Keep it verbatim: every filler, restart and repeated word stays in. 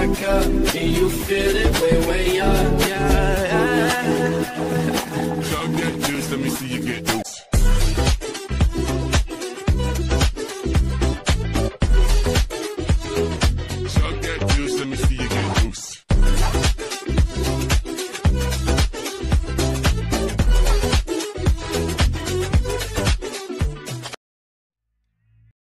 back up. Can you feel it? Way, way up, yeah. Chug that juice, let me see you get loose.